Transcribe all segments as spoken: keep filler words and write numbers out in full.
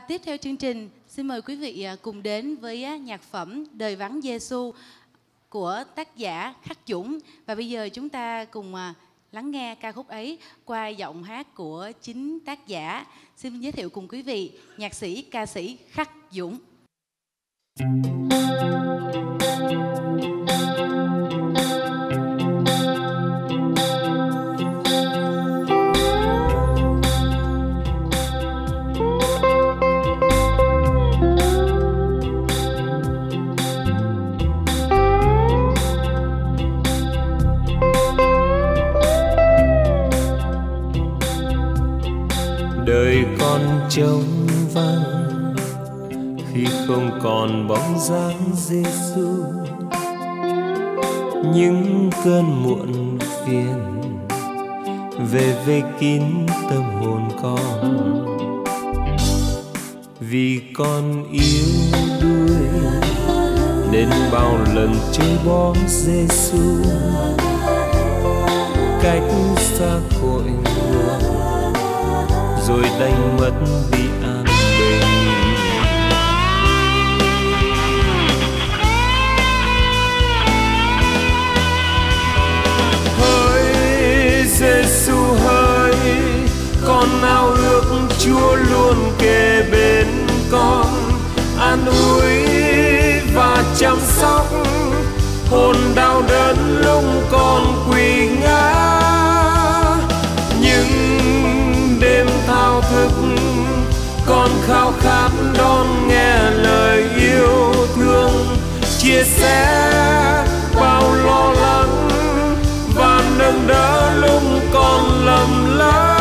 tiếp theo chương trình, xin mời quý vị cùng đến với nhạc phẩm Đời Vắng Giê-xu của tác giả Khắc Dũng. Và bây giờ chúng ta cùng lắng nghe ca khúc ấy qua giọng hát của chính tác giả. Xin giới thiệu cùng quý vị nhạc sĩ, ca sĩ Khắc Dũng. Đời con trống vắng khi không còn bóng dáng Giê-xu, những cơn muộn phiền về vây kín tâm hồn con. Vì con yếu đuối nên bao lần chơi bóng Giê-xu, cách xa cội nguồn rồi đành mất đi an bình. Hỡi Giê-xu hỡi, con ao ước Chúa luôn kề bên con, an ủi và chăm sóc hồn đau đớn lúc con quỳ ngã. Nhưng đêm thao thức con khao khát đón nghe lời yêu thương, chia sẻ bao lo lắng và nâng đỡ lúc con lầm lỡ.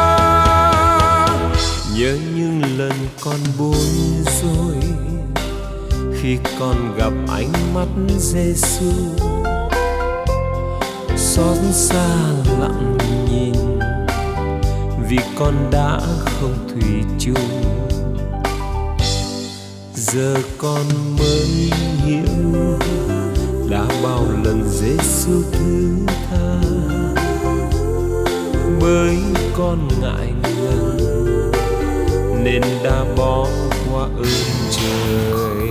Nhớ những lần con bối rối khi con gặp ánh mắt Giê-xu, xót xa lặng nhìn vì con đã không thủy chung. Giờ con mới hiểu đã bao lần Giê-xu thứ tha, bởi con ngại ngần nên đã bỏ qua ơn trời.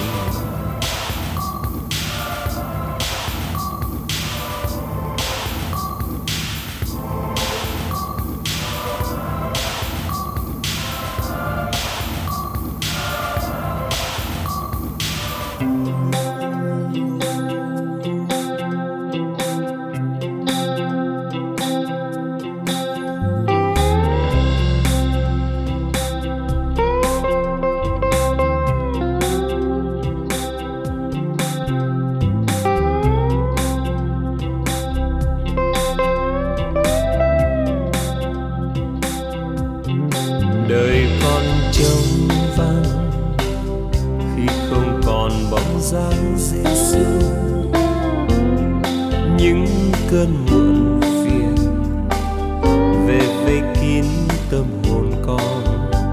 Đời con trống vắng khi không còn bóng dáng Giê-xu, những cơn muộn phiền về vây kín tâm hồn con.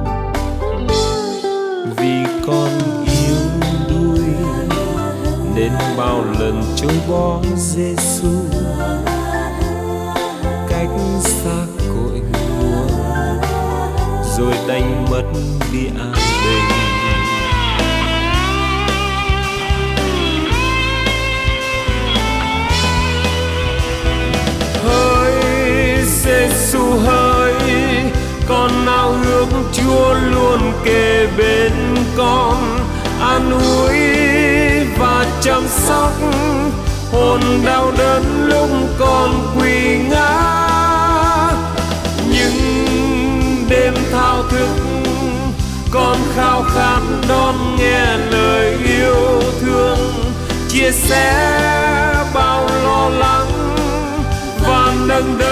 Vì con yếu đuối nên bao lần trôi bóng Giê-xu, cách xa cội nguồn rồi đành mất đi an bình. Hỡi Giê-xu hỡi, con ao ước Chúa luôn kề bên con, an ủi và chăm sóc hồn đau đớn lúc con quỳ ngã. Nhưng đêm thao thức con khao khát đón nghe lời yêu thương, chia sẻ bao lo lắng và nâng đỡ